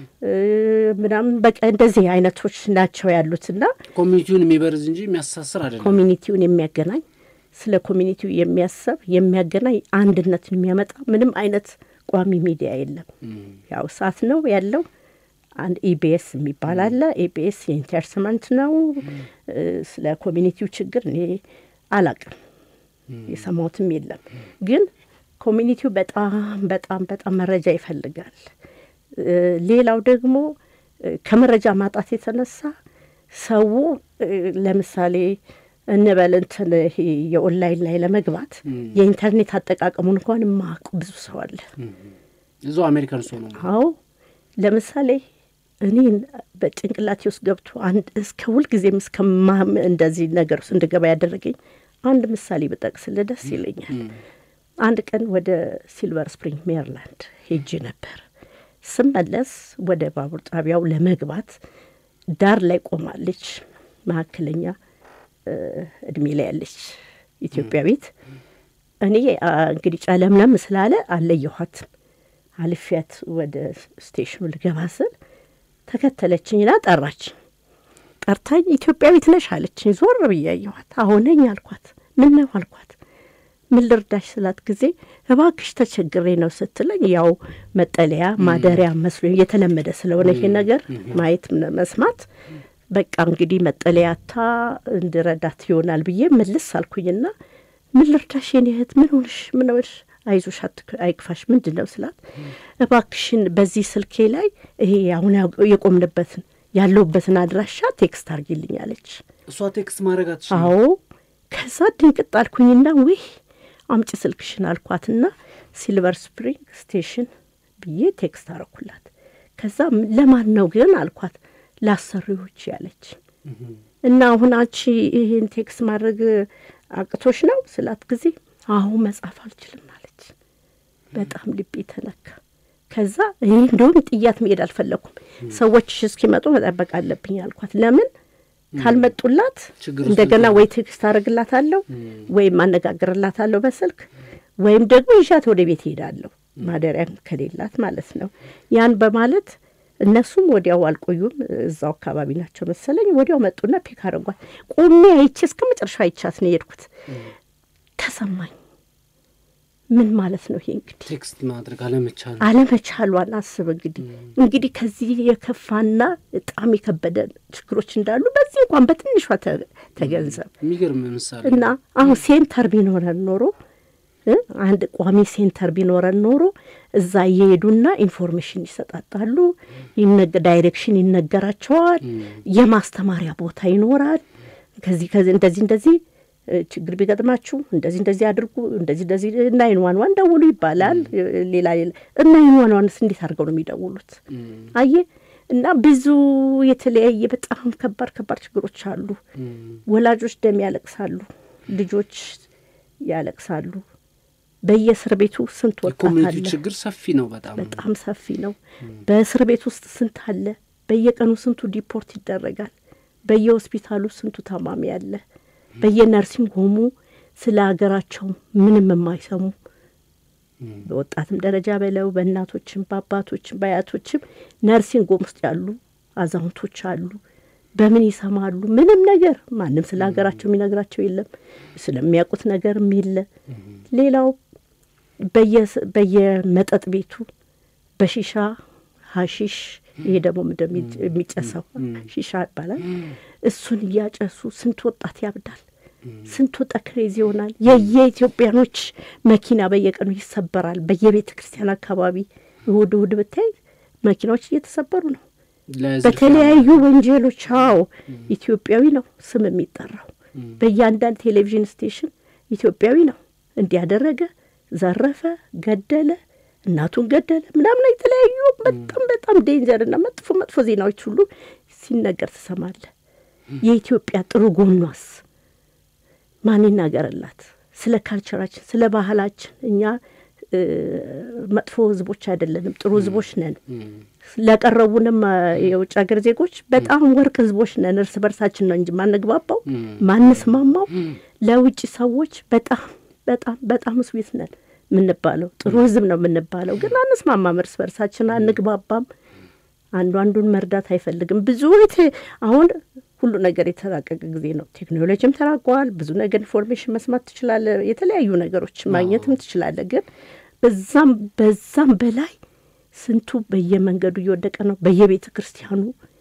ምናምን በቃ እንደዚህ አይነቶች ናቸው ያሉትና ኮሚኒቲውን የሚበርዝ እንጂ የሚያሳስር አይደለም። ኮሚኒቲውን የሚያገናኝ ስለ ኮሚኒቲው የሚያሰብ የሚያገናኝ አንድነትን የሚያመጣ ምንም አይነት ቋሚ ሚዲያ የለም። ያው ሳት ነው ያለው። አንድ ኢቢኤስ የሚባል አለ። ኢቢኤስ ኢንተርቴይንመንት ነው። ስለ ኮሚኒቲው ችግር እኔ አላቅም የሰማሁትም የለም። ግን ኮሚኒቲው በጣም በጣም በጣም መረጃ ይፈልጋል። ሌላው ደግሞ ከመረጃ ማጣት የተነሳ ሰው ለምሳሌ እንበል እንትን ይሄ የኦንላይን ላይ ለመግባት የኢንተርኔት አጠቃቀሙን እንኳን ማቁ ብዙ ሰው አለ እዛው አሜሪካን ሰው ነው አዎ ለምሳሌ እኔ በጭንቅላቴ ውስጥ ገብቶ አንድ እስከ ሁሉ ጊዜም እስከማም እንደዚህ ነገር ውስጥ እንደገባ ያደረገኝ አንድ ምሳሌ በጠቅስልህ ደስ ይለኛል አንድ ቀን ወደ ሲልቨር ስፕሪንግ ሜሪላንድ ሄጄ ነበር ስመለስ ወደ ባቡር ጣቢያው ለመግባት ዳር ላይ ቆማለች ማከለኛ እድሜ ላይ ያለች ኢትዮጵያዊት እኔ እንግዲህ ጫለምለም ስላለ አለየኋት አልፊያት ወደ ስቴሽኑ ልገባ ስል ተከተለችኝና ጠራች ጠርታኝ ኢትዮጵያዊት ነሽ አለችኝ ዞር ብያየኋት አሁንኝ አልኳት ምን ነው አልኳት ምን ልርዳሽ ስላት ጊዜ እባክሽ ተቸግሬ ነው ስትለኝ ያው መጠለያ ማደሪያ መስሎኝ የተለመደ ስለሆነ ይሄ ነገር ማየት መስማት በቃ እንግዲህ መጠለያታ እንድረዳት ይሆናል ብዬ መልስ አልኩኝና ምን ልርዳሽ የኔ እህት ምን ሆነሽ ምን ሆነሽ አይዞሽ አይክፋሽ ምንድነው ስላት እባክሽን በዚህ ስልኬ ላይ ይሄ አሁን የቆምንበትን ያለውበትን አድራሻ ቴክስት አርጊልኝ አለች እሷ ቴክስት ማረጋት አዎ ከዛ ድንቅ ጣልኩኝና ወይ አምጪ ስልክሽን አልኳትና ሲልቨር ስፕሪንግ ስቴሽን ብዬ ቴክስት አረኩላት ከዛ ለማን ነው ግን አልኳት ላሰሪዎች ያለች እና አሁን አንቺ ይሄን ቴክስት ማድረግ አቅቶሽ ነው ስላት ጊዜ አሁን መጻፍ አልችልም አለች በጣም ልቤ ተነካ ከዛ እኔ እንደውም ጥያት መሄድ አልፈለኩም ሰዎች እስኪመጡ መጠበቅ አለብኝ አልኳት ለምን ካልመጡላት እንደገና ወይ ቴክስት አረግላታለሁ ወይ ማነጋገርላታለሁ በስልክ ወይም ደግሞ ይሻት ወደ ቤት ሄዳለሁ ማደሪያ ከሌላት ማለት ነው ያን በማለት እነሱም ወዲያው አልቆዩም እዛው አካባቢ ናቸው መሰለኝ ወዲያው መጡና ፒክ አረጓት ቆሜ አይቼ እስከመጨረሻ አይቻት ነው የሄድኩት ተሰማኝ ምን ማለት ነው ይሄ እንግዲህ ቴክስት ማድረግ አለመቻል አለመቻሏን አስብ እንግዲህ እንግዲህ ከዚህ የከፋና በጣም የከበደ ችግሮች እንዳሉ በዚህ እንኳን በትንሿ ተገንዘብ የሚገርም ምሳሌ እና አሁን ሴንተር ቢኖረን ኖሮ አንድ ቋሚ ሴንተር ቢኖረን ኖሮ እዛ እየሄዱና ኢንፎርሜሽን ይሰጣጣሉ ይነገ ዳይሬክሽን ይነገራቸዋል የማስተማሪያ ቦታ ይኖራል ከዚህ ከዚህ እንደዚህ እንደዚህ ችግር ቢገጥማችሁ እንደዚህ እንደዚህ አድርጉ እንደዚህ እንደዚህ ናይን ዋን ዋን ደውሉ ይባላል ሌላ እና ናይን ዋን ዋን እንዴት አድርገው ነው የሚደውሉት አየ እና ብዙ የተለያየ በጣም ከባድ ከባድ ችግሮች አሉ ወላጆች ደም ያለቅሳሉ ልጆች ያለቅሳሉ በየእስር ቤቱ ስንት ወጣት አለ ችግር ሰፊ ነው በጣም በጣም ሰፊ ነው በእስር ቤት ውስጥ ስንት አለ በየቀኑ ስንቱ ዲፖርት ይደረጋል በየሆስፒታሉ ስንቱ ታማሚ አለ በየነርሲንግ ሆሙ ስለ ሀገራቸው ምንም የማይሰሙ በወጣትም ደረጃ በለው በእናቶችም በአባቶችም በአያቶችም ነርሲንግ ሆም ውስጥ ያሉ አዛውንቶች አሉ በምን ይሰማሉ ምንም ነገር ማንም ስለ ሀገራቸው የሚነግራቸው የለም ስለሚያውቁት ነገርም የለ ሌላው በየ በየመጠጥ ቤቱ በሺሻ ሐሺሽ ይሄ ደግሞ ምንድነው የሚጨሰው ሺሻ ይባላል እሱን ያጨሱ ስንት ወጣት ያብዳል ስንት ወጣት ክሬዚ ይሆናል የየኢትዮጵያኖች መኪና በየቀኑ ይሰበራል በየቤተ ክርስቲያን አካባቢ እሁድ እሁድ ብታይ መኪናዎች እየተሰበሩ ነው በተለያዩ ወንጀሎች አዎ ኢትዮጵያዊ ነው ስም የሚጠራው በእያንዳንዱ ቴሌቪዥን ስቴሽን ኢትዮጵያዊ ነው እንዲያደረገ ዘረፈ ገደለ እናቱን ገደለ ምናምን የተለያዩ በጣም በጣም ዴንጀርና መጥፎ መጥፎ ዜናዎች ሁሉ ሲነገር ተሰማለ የኢትዮጵያ ጥሩ ጎኗስ ማን ይናገርላት ስለ ካልቸራችን ስለ ባህላችን እኛ መጥፎ ህዝቦች አይደለንም ጥሩ ህዝቦች ነን ለቀረቡንም የውጭ ሀገር ዜጎች በጣም ወርቅ ህዝቦች ነን እርስ በርሳችን ነው እንጂ ማንግባባው ማንስማማው ለውጭ ሰዎች በጣም በጣም በጣም ስዊት ነን ምንባለው ጥሩ ህዝብ ነው ምንባለው ግን አንስማማም እርስ በርሳችን አንግባባም አንዱ አንዱን መርዳት አይፈልግም ብዙ አሁን ሁሉ ነገር የተራቀቀ ጊዜ ነው ቴክኖሎጂም ተራቋል ብዙ ነገር ኢንፎርሜሽን መስማት ትችላለ የተለያዩ ነገሮች ማግኘትም ትችላለ ግን በዛም በዛም በላይ ስንቱ በየመንገዱ እየወደቀ ነው በየቤተ ክርስቲያኑ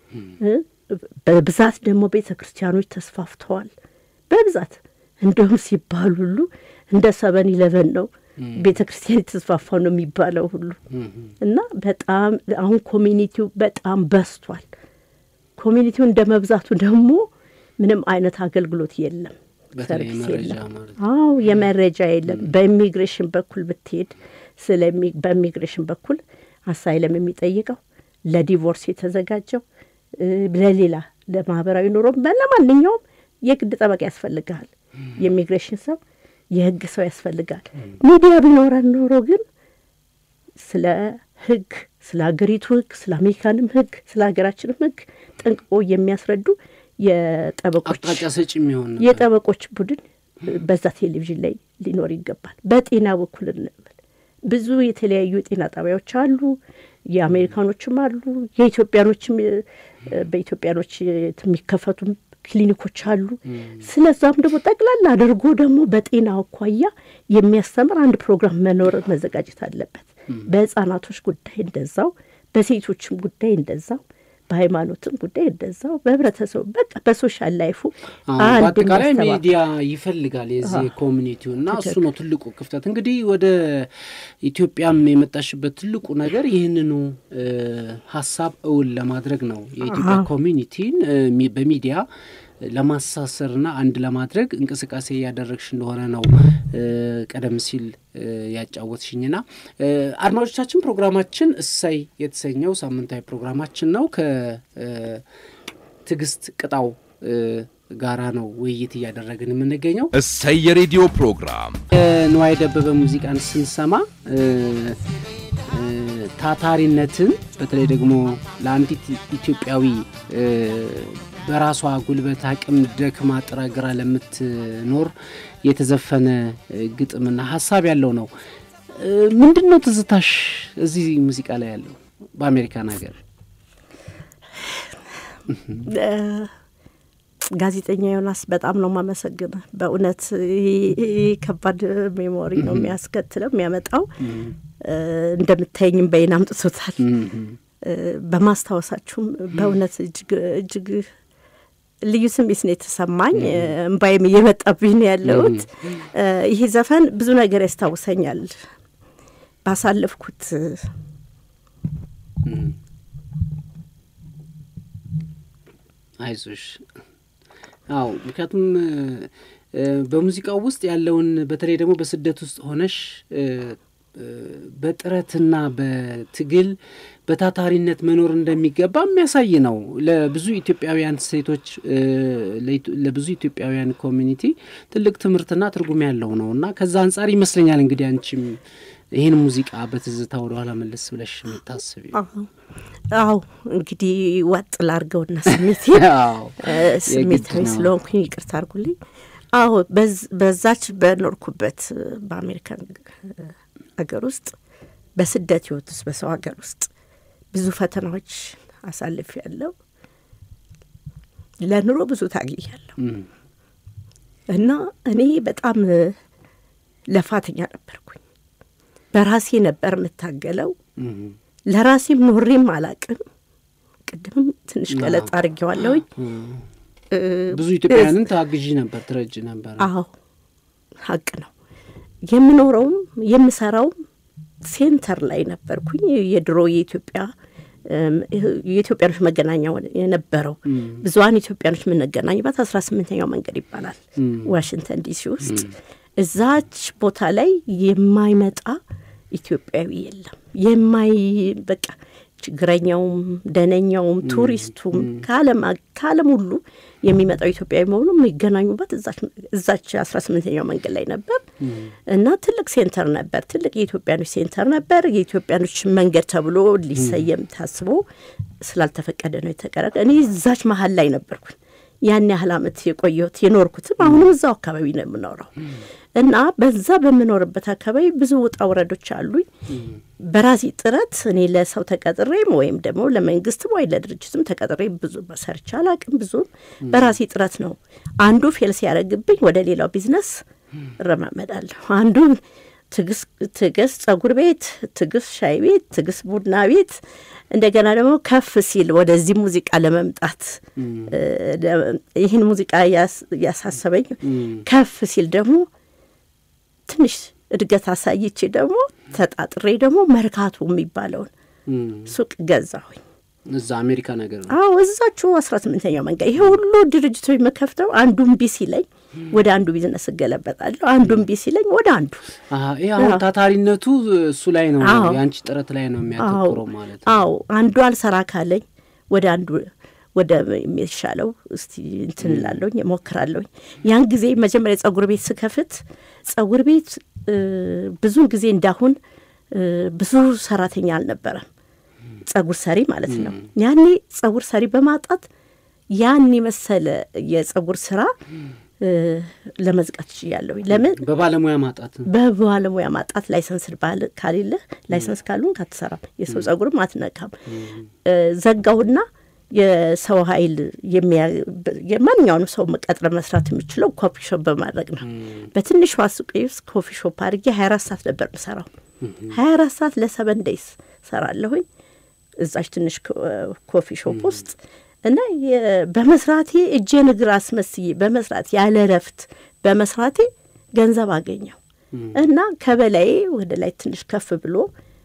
በብዛት ደግሞ ቤተ ክርስቲያኖች ተስፋፍተዋል በብዛት እንደውም ሲባሉ ሁሉ እንደ ሰቨን ኢሌቨን ነው ቤተ ክርስቲያን ተስፋፋው ነው የሚባለው ሁሉ እና በጣም አሁን ኮሚኒቲው በጣም በስቷል ኮሚኒቲው እንደመብዛቱ ደግሞ ምንም አይነት አገልግሎት የለም በተለይ መረጃ ማለት አው የመረጃ የለም በኢሚግሬሽን በኩል ብትሄድ ስለሚ በኢሚግሬሽን በኩል አሳይለም የሚጠይቀው ለዲቮርስ የተዘጋጀው ለሌላ ለማህበራዊ ኑሮ ለማንኛውም የግድ ጠበቃ ያስፈልጋል የኢሚግሬሽን ሰው የህግ ሰው ያስፈልጋል ሚዲያ ቢኖረን ኖሮ ግን ስለ ህግ ስለ ሀገሪቱ ህግ ስለ አሜሪካንም ህግ ስለ ሀገራችንም ህግ ጠንቅቆ የሚያስረዱ የጠበቆች አቅጣጫ ሰጪ የሚሆን የጠበቆች ቡድን በዛ ቴሌቪዥን ላይ ሊኖር ይገባል በጤና በኩል እንበል ብዙ የተለያዩ ጤና ጣቢያዎች አሉ የአሜሪካኖችም አሉ የኢትዮጵያኖችም በኢትዮጵያኖች የሚከፈቱ ክሊኒኮች አሉ ስለዛም ደግሞ ጠቅላላ አድርጎ ደግሞ በጤና አኳያ የሚያስተምር አንድ ፕሮግራም መኖር መዘጋጀት አለበት በህፃናቶች ጉዳይ እንደዛው በሴቶችም ጉዳይ እንደዛው በሃይማኖትም ጉዳይ እንደዛው በህብረተሰቡ በቃ በሶሻል ላይፉ አንድ አጠቃላይ ሚዲያ ይፈልጋል የዚህ ኮሚኒቲውና እሱ ነው ትልቁ ክፍተት እንግዲህ ወደ ኢትዮጵያም የመጣሽበት ትልቁ ነገር ይሄንኑ ሐሳብ እውን ለማድረግ ነው የኢትዮጵያ ኮሚኒቲን በሚዲያ ለማሳሰርና አንድ ለማድረግ እንቅስቃሴ ያደረግሽ እንደሆነ ነው ቀደም ሲል ያጫወትሽኝና አድማጮቻችን ፕሮግራማችን እሰይ የተሰኘው ሳምንታዊ ፕሮግራማችን ነው ከትግስት ቅጣው ጋራ ነው ውይይት ያደረግን የምንገኘው እሰይ የሬዲዮ ፕሮግራም ንዋይ ደበበ ሙዚቃን ስንሰማ ታታሪነትን በተለይ ደግሞ ለአንዲት ኢትዮጵያዊ በራሷ ጉልበት አቅም ደክማ ጥራግራ ለምትኖር የተዘፈነ ግጥምና ሐሳብ ያለው ነው ምንድነው ትዝታሽ እዚህ ሙዚቃ ላይ ያለው በአሜሪካን ሀገር ጋዜጠኛ ዮናስ በጣም ነው ማመሰግነ በእውነት ከባድ ሜሞሪ ነው የሚያስከትለው የሚያመጣው እንደምታየኝም በእናም ጥሶታል በማስተዋወሳችሁም በእውነት እጅግ እጅግ ልዩ ስሜት ነው የተሰማኝ እንባይም እየመጣብኝ ያለውት ይሄ ዘፈን ብዙ ነገር ያስታውሰኛል ባሳለፍኩት አይዞሽ አው ምክንያቱም በሙዚቃው ውስጥ ያለውን በተለይ ደግሞ በስደት ውስጥ ሆነሽ በጥረትና በትግል በታታሪነት መኖር እንደሚገባ የሚያሳይ ነው ለብዙ ኢትዮጵያውያን ሴቶች ለብዙ ኢትዮጵያውያን ኮሚኒቲ ትልቅ ትምርትና ትርጉም ያለው ነውና ከዛ አንፃር ይመስለኛል እንግዲህ አንቺም ይሄን ሙዚቃ በትዝታ ወደ ኋላ መለስ ብለሽ መታሰብ አው እንግዲህ ወጥ ላርገውና ስሜቴ አው ስሜቴ ስለሆንኩኝ ይቅርታ አርጉልኝ አው በዛች በኖርኩበት በአሜሪካን አገር ውስጥ በስደት ህይወትስ በሰው ሀገር ውስጥ ብዙ ፈተናዎች አሳልፍ ያለው ለኑሮ ብዙ ታግያለሁ እና እኔ በጣም ለፋተኛ ነበርኩኝ በራሴ ነበር መታገለው ለራሴም ኖሬም አላቅም ቅድም ትንሽ ገለጻ አርጌዋለሁ ብዙ ኢትዮጵያውያንን ታግጂ ነበር ትረጂ ነበር አዎ ሀቅ ነው የምኖረውም የምሰራው ሴንተር ላይ ነበርኩኝ የድሮ የኢትዮጵያ የኢትዮጵያኖች መገናኛው የነበረው ብዙዋን ኢትዮጵያኖች መገናኛበት አስራ ስምንተኛው መንገድ ይባላል ዋሽንግተን ዲሲ ውስጥ እዛች ቦታ ላይ የማይመጣ ኢትዮጵያዊ የለም የማይ በቃ ችግረኛውም ደነኛውም ቱሪስቱም ካለም ካለም ሁሉ የሚመጣው ኢትዮጵያዊ መሆኑ የሚገናኙበት እዛች እዛች አስራ ስምንተኛው መንገድ ላይ ነበር እና ትልቅ ሴንተር ነበር ትልቅ የኢትዮጵያኖች ሴንተር ነበር የኢትዮጵያኖች መንገድ ተብሎ ሊሰየም ታስቦ ስላልተፈቀደ ነው የተቀረቀ እኔ እዛች መሃል ላይ ነበርኩ ያን ያህል አመት የቆየሁት የኖርኩትም አሁንም እዛው አካባቢ ነው የምኖረው እና በዛ በመኖርበት አካባቢ ብዙ ወጣ ወረዶች አሉኝ በራሴ ጥረት እኔ ለሰው ተቀጥሬም ወይም ደግሞ ለመንግስት ወይ ለድርጅትም ተቀጥሬ ብዙ በሰርቻ አላቅም ብዙ በራሴ ጥረት ነው አንዱ ፌል ሲያረግብኝ ወደ ሌላው ቢዝነስ ረማመዳለሁ አንዱ ትግስ ትግስ ጸጉር ቤት ትግስ ሻይ ቤት ትግስ ቡና ቤት እንደገና ደግሞ ከፍ ሲል ወደዚህ ሙዚቃ ለመምጣት ይሄን ሙዚቃ ያሳሰበኝ ከፍ ሲል ደግሞ ትንሽ እድገት አሳይቼ ደግሞ ተጣጥሬ ደግሞ መርካቶ የሚባለው ሱቅ ገዛሁኝ እዛ አሜሪካ ነገር ነው አዎ እዛችሁ አስራ ስምንተኛው መንገድ ይሄ ሁሉ ድርጅቶች መከፍተው አንዱን ቢሲ ላይ ወደ አንዱ ቢዝነስ ገለበጣለሁ አንዱን ቢሲ ላይ ወደ አንዱ አሃ ይሄው ታታሪነቱ እሱ ላይ ነው ያንቺ ጥረት ላይ ነው የሚያተኩረው ማለት ነው አዎ አንዱ አልሰራ ካለኝ ወደ አንዱ ወደ የሚሻለው እስቲ እንትን ላለኝ ሞክራለሁ ያን ጊዜ መጀመሪያ ጸጉር ቤት ስከፍት ጸጉር ቤት ብዙ ጊዜ እንዳሁን ብዙ ሰራተኛ አልነበረም ጸጉር ሰሪ ማለት ነው ያኔ ጸጉር ሰሪ በማጣት ያኔ መሰለ የጸጉር ስራ ለመዝቃት ይያለው ለምን በባለሙያ ማጣት በባለሙያ ማጣት ላይሰንስ ባል ካሊለ ላይሰንስ ካሉን ካትሰራ የሰው ጸጉር ማትነካም ዘጋውና የሰው ኃይል የማንኛውንም ሰው መቀጠር መስራት የሚችለው ኮፊ ሾፕ በማድረግ ነው በትንሽ ዋስቁስ ኮፊ ሾፕ አድርጌ ሃያ አራት ሰዓት ነበር የምሰራው ሃያ አራት ሰዓት ለ7 ዴይስ ሰራለሁኝ እዛች ትንሽ ኮፊ ሾፕ ውስጥ እና በመስራቴ እጄን እግር አስመስዬ በመስራት ያለ ረፍት በመስራቴ ገንዘብ አገኘው እና ከበላይ ወደ ላይ ትንሽ ከፍ ብሎ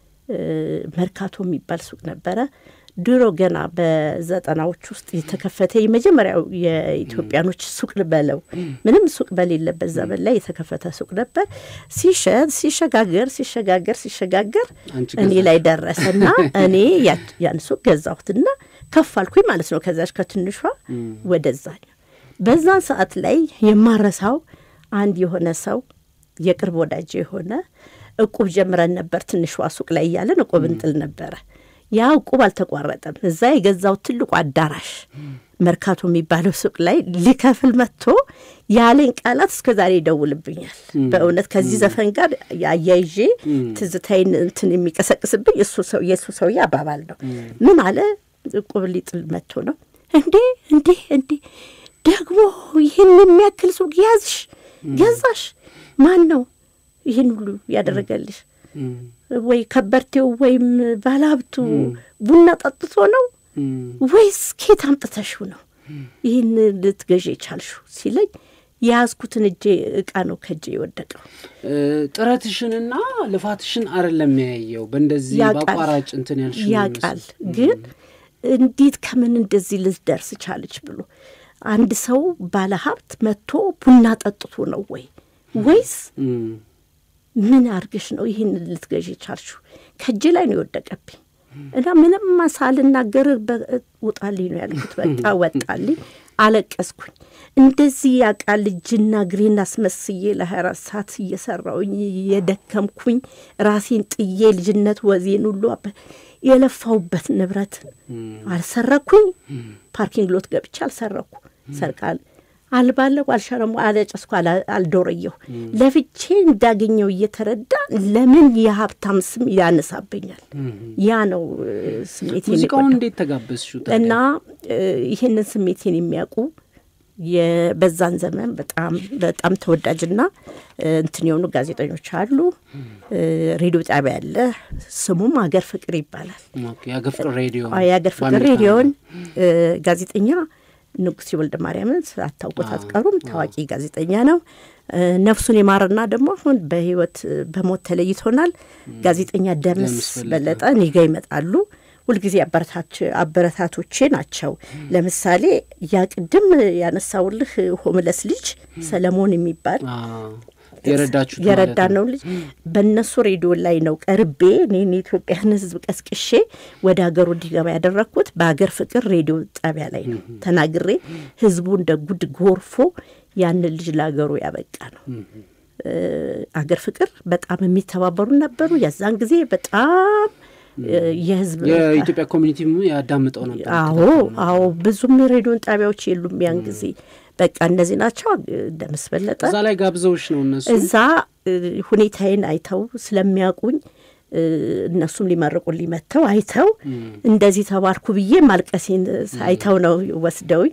መርካቶ የሚባል ሱቅ ነበረ ድሮ ገና በዘጠናዎች ውስጥ የተከፈተ የመጀመሪያው የኢትዮጵያኖች ሱቅ በለው ምንም ሱቅ በሌለበት ዘመን ላይ የተከፈተ ሱቅ ነበር ሲሸጥ ሲሸጋገር ሲሸጋገር ሲሸጋገር እኔ ላይ ደረሰና እኔ ያን ሱቅ ገዛሁትና ከፋልኩኝ ማለት ነው ከዛሽ ከትንሿ ወደዛኝ በዛን ሰዓት ላይ የማረሳው አንድ የሆነ ሰው የቅርብ ወዳጅ የሆነ እቁብ ጀምረን ነበር ትንሿ ሱቅ ላይ ያለን እቁብ እንጥል ነበር ያ እቁብ አልተቋረጠም እዛ የገዛው ትልቁ አዳራሽ መርካቶ የሚባለው ሱቅ ላይ ሊከፍል መጥቶ ያለኝ ቃላት እስከዛሬ ይደውልብኛል በእውነት ከዚህ ዘፈን ጋር ያያይዤ ትዝታይን እንትን የሚቀሰቅስብኝ እሱ ሰው የሱ ሰው ያባባል ነው ምን አለ እቁብ ሊጥል መጥቶ ነው እንዴ እንዴ እንዴ ደግሞ ይሄን የሚያክል ሱቅ ያዝሽ ገዛሽ ማን ነው ይሄን ሁሉ ያደረገልሽ ወይ ከበርቴው ወይም ባላብቱ ቡና ጠጥቶ ነው ወይስ ኬት አምጥተሽው ነው ይሄን ልትገዢ ቻልሹ ሲለኝ ያዝኩትን እጄ እቃ ነው ከጄ ይወደቀው ጥረትሽንና ልፋትሽን አይደለም ያየው በእንደዚህ ባቋራጭ እንትን ያልሽ ያቃል ግን እንዴት ከምን እንደዚህ ልትደርስ ቻለች ብሎ አንድ ሰው ባለ ሀብት መጥቶ ቡና ጠጥቶ ነው ወይ ወይስ ምን አርግሽ ነው ይሄን ልትገዢ ቻልሹ ከጄ ላይ ነው ይወደቀብኝ እና ምንም ማሳልናገር ወጣልኝ ነው ያልኩት በቃ ወጣልኝ አለቀስኩኝ እንደዚህ ያቃል እጅና ግሬና አስመስዬ ለሃያ አራት ሰዓት እየሰራውኝ የደከምኩኝ ራሴን ጥዬ ልጅነት ወዜን ሁሉ የለፋውበት ንብረት አልሰረኩኝ ፓርኪንግ ሎት ገብቻ አልሰረኩ ሰርቃል አልባለው አልሸረሙ አለጨስኩ አልዶረየው ለፍቼ እንዳገኘው እየተረዳ ለምን የሀብታም ስም ያነሳብኛል ያ ነው ስሜቴን ሙዚቃውን እንዴት ተጋበዝሽው እና ይሄንን ስሜቴን የሚያውቁ የበዛን ዘመን በጣም በጣም ተወዳጅና እንትን የሆኑ ጋዜጠኞች አሉ ሬዲዮ ጣቢያ አለ ስሙም አገር ፍቅር ይባላል ኦኬ አገር ፍቅር ሬዲዮ አገር ፍቅር ሬዲዮን ጋዜጠኛ ንጉስ ወልደ ማርያምን አታውቁት አትቀሩም ታዋቂ ጋዜጠኛ ነው ነፍሱን የማረና ደግሞ አሁን በህይወት በሞት ተለይቶናል ጋዜጠኛ ደምስ በለጠ ንጋ ይመጣሉ ሁልጊዜ አበረታች አበረታቶቼ ናቸው ለምሳሌ ያቅድም ያነሳውልህ ሆምለስ ልጅ ሰለሞን የሚባል የረዳችሁ የረዳነው ልጅ በእነሱ ሬዲዮ ላይ ነው ቀርቤ እኔ ኢትዮጵያን ህዝብ ቀስቅሼ ወደ ሀገሩ እንዲገባ ያደረኩት በአገር ፍቅር ሬዲዮ ጣቢያ ላይ ነው ተናግሬ ህዝቡ እንደ ጉድ ጎርፎ ያን ልጅ ላገሩ ያበቃ ነው አገር ፍቅር በጣም የሚተባበሩ ነበሩ ያዛን ጊዜ በጣም የህዝብ የኢትዮጵያ ኮሚኒቲ ያዳምጠው ነበር አዎ አዎ ብዙም ሬዲዮ ጣቢያዎች የሉም ያን ጊዜ በቃ እነዚህ ናቸው ደምስበለጠ እዛ ላይ ጋብዘውሽ ነው እነሱ እዛ ሁኔታዬን አይተው ስለሚያውቁኝ እነሱም ሊመርቁ ሊመተው አይተው እንደዚህ ተባርኩ ብዬ ማልቀሴን አይተው ነው ወስደውኝ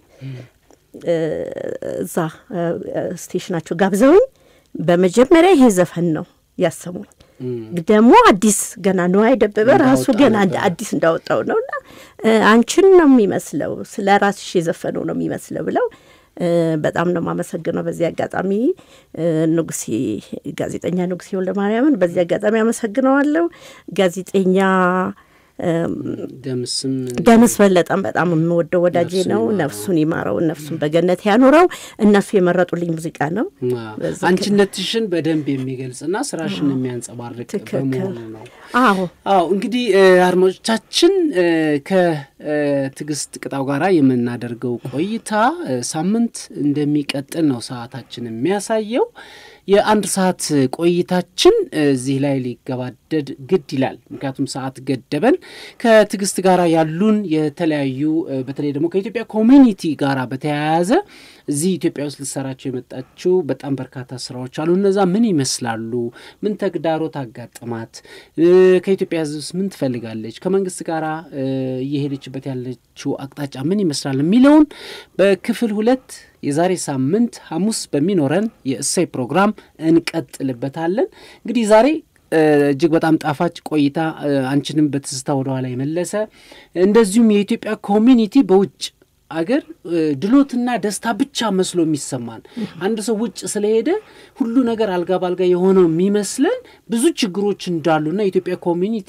እዛ ስቴሽናቸው ጋብዘውኝ በመጀመሪያ ይሄ ዘፈን ነው ያሰሙኝ ደግሞ አዲስ ገና ነው አይደበበ ራሱ ገና አዲስ እንዳወጣው ነውና አንቺን ነው የሚመስለው ስለራስሽ የዘፈነው ነው የሚመስለው ብለው በጣም ነው ማመሰግነው በዚህ አጋጣሚ ንጉስ ጋዜጠኛ ንጉስ ወልደ ማርያምን በዚህ አጋጣሚ አመሰግነዋለሁ ጋዜጠኛ ደምስም ደምስ በለጠም በጣም የምወደው ወዳጄ ነው ነፍሱን ይማረው ነፍሱን በገነት ያኑረው እነሱ የመረጡልኝ ሙዚቃ ነው አንቺነትሽን በደንብ የሚገልጽና ስራሽን የሚያንጸባርቅ በመሆኑ ነው አዎ አዎ እንግዲህ አድማጮቻችን ከትግስት ቅጣው ጋራ የምናደርገው ቆይታ ሳምንት እንደሚቀጥል ነው ሰዓታችን የሚያሳየው የአንድ ሰዓት ቆይታችን እዚህ ላይ ሊገባደድ ግድ ይላል ምክንያቱም ሰዓት ገደበን ከትግስት ጋራ ያሉን የተለያዩ በተለይ ደግሞ ከኢትዮጵያ ኮሚኒቲ ጋራ በተያያዘ እዚህ ኢትዮጵያ ውስጥ ልሰራቸው የመጣችው በጣም በርካታ ስራዎች አሉ እነዛ ምን ይመስላሉ ምን ተግዳሮት አጋጥማት ከኢትዮጵያ ህዝብ ምን ትፈልጋለች ከመንግስት ጋራ እየሄደችበት ያለችው አቅጣጫ ምን ይመስላል የሚለውን በክፍል ሁለት የዛሬ ሳምንት ሐሙስ በሚኖረን የእሰይ ፕሮግራም እንቀጥልበታለን እንግዲህ ዛሬ እጅግ በጣም ጣፋጭ ቆይታ አንቺንም በትዝታ ወደ ኋላ ይመለሰ እንደዚሁም የኢትዮጵያ ኮሚኒቲ በውጭ አገር ድሎትና ደስታ ብቻ መስሎ የሚሰማን አንድ ሰው ውጭ ስለሄደ ሁሉ ነገር አልጋ ባልጋ የሆነው የሚመስለን ብዙ ችግሮች እንዳሉና የኢትዮጵያ ኮሚኒቲ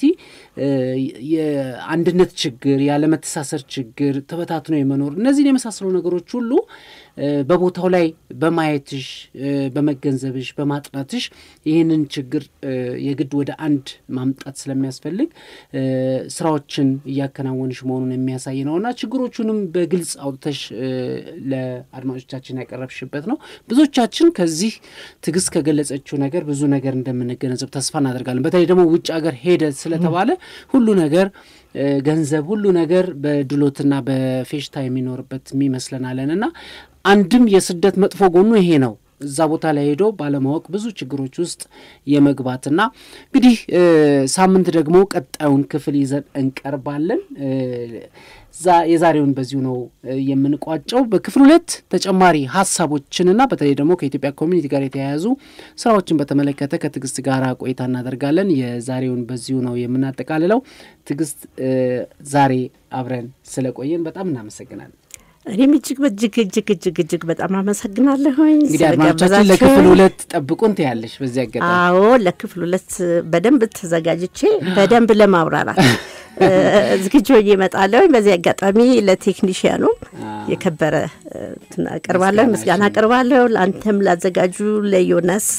የአንድነት ችግር ያለ መተሳሰር ችግር ተበታትኖ የመኖር እነዚህ የመሳሰሉ ነገሮች ሁሉ በቦታው ላይ በማየትሽ በመገንዘብሽ በማጥናትሽ ይሄንን ችግር የግድ ወደ አንድ ማምጣት ስለሚያስፈልግ ስራዎችን ያከናወንሽ መሆኑን የሚያሳይ ነውና ችግሮቹንም በግልጽ አውጥተሽ ለአድማጮቻችን ያቀርብሽበት ነው ብዙዎቻችን ከዚህ ትግስት ከገለጸችው ነገር ብዙ ነገር እንደምንገነዘብ ተስፋ እናደርጋለን በተለይ ደግሞ ውጭ ሀገር ሄደ ስለተባለ ሁሉ ነገር ገንዘብ ሁሉ ነገር በድሎትና በፌሽታ የሚኖርበት የሚመስለናልና አንድም የስደት መጥፎ ጎኑ ይሄ ነው እዛ ቦታ ላይ ሄዶ ባለማወቅ ብዙ ችግሮች ውስጥ የመግባትና እንግዲህ ሳምንት ደግሞ ቀጣዩን ክፍል ይዘን እንቀርባለን ዛ የዛሬውን በዚሁ ነው የምንቋጨው በክፍል ሁለት ተጨማሪ ሐሳቦችንና በተለይ ደግሞ ከኢትዮጵያ ኮሚኒቲ ጋር የተያያዙ ስራዎችን በተመለከተ ከትግስት ጋራ ቆይታ እናደርጋለን የዛሬውን በዚሁ ነው የምናጠቃልለው ትግስት ዛሬ አብረን ስለቆየን በጣም እናመሰግናለን እኔም እጅግ እጅግ እጅግ እጅግ እጅግ በጣም አመሰግናለሁኝ እንግዲህ አድማጮቻችን ለክፍል ሁለት ጠብቁን ትያለሽ በዚህ አጋጣሚ አዎ ለክፍል ሁለት በደንብ ተዘጋጅቼ በደንብ ለማብራራት ዝግጁ እየመጣለሁ በዚህ አጋጣሚ ለቴክኒሻኑ የከበረ ተናቀርባለሁ ምስጋና አቀርባለሁ ለአንተም ላዘጋጁ ለዮናስ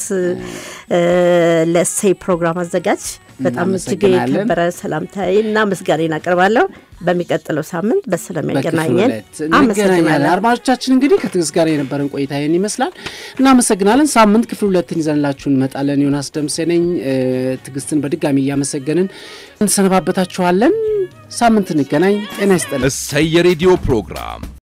ለእሰይ ፕሮግራም አዘጋጅ በጣም እጅግ የከበረ ሰላምታዬና ምስጋናዬን አቀርባለሁ በሚቀጥለው ሳምንት በሰላም ያገናኘን አመሰግናለሁ አድማጮቻችን እንግዲህ ከትግስት ጋር የነበረን ቆይታ ይሄን ይመስላል እናመሰግናለን ሳምንት ክፍል ሁለትን ይዘንላችሁ እንመጣለን ዮናስ ደምሴ ነኝ ትግስትን በድጋሚ ያመሰግንን እንሰነባበታችኋለን ሳምንት እንገናኝ ጤና ይስጥልን እሰይ የሬዲዮ ፕሮግራም